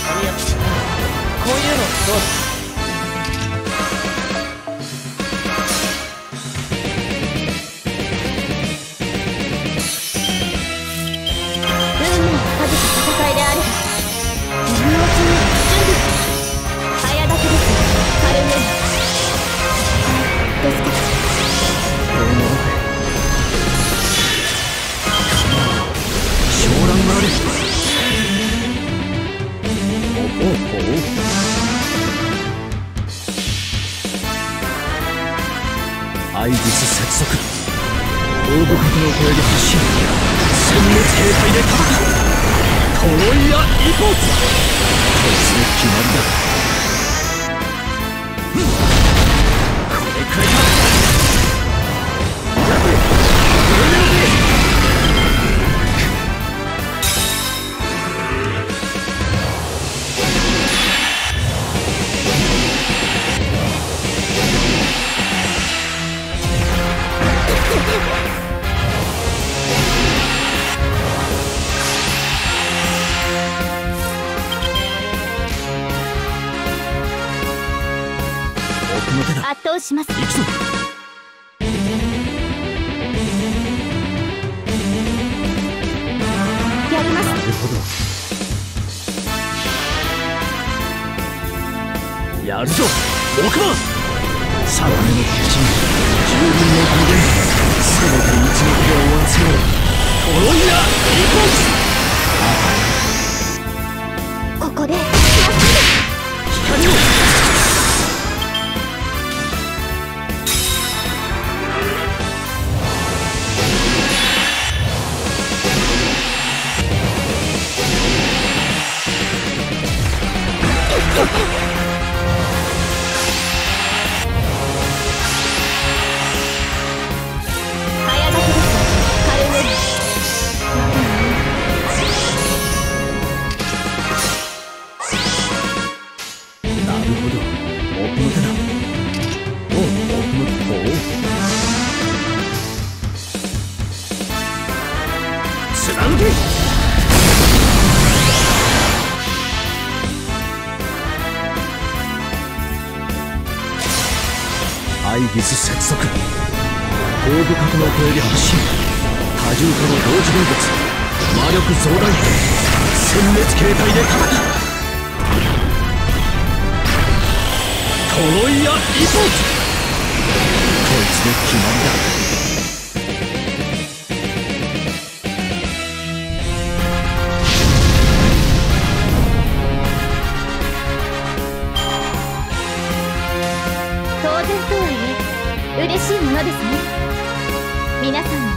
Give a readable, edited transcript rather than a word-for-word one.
髪やつこういうのどうだ。 運命をかけた戦いである。自分を決める準備。早立ちです。カルメルですか。 昇乱あれ。おお合図接続。大部角の声で発進。殲滅形態で叩く。トロイア・イポーツ。こいつの決まりだ。これくらいだ。 圧倒します。 行くぞ。 やります。 なるほど。やるぞ奥間。定めの敵陣、住民の語源、せめて一撃で終わらせよう。トロイア・イポーツ。 ここで光を。アイギス接続。後部角の声で発進。多重化の同時連結。魔力増大。殲滅形態で叩く。トロイア・イポーツ。こいつで決まりだ。 当然とはいえ嬉しいものですね。皆さん